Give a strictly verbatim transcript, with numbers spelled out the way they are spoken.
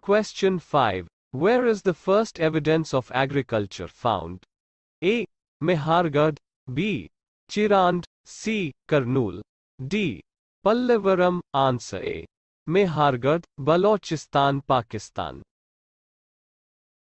Question five. Where is the first evidence of agriculture found? A. Mehargarh. B. Chirand. C. Kurnool. D. Pallavaram. Answer A. Mehargarh, Balochistan, Pakistan.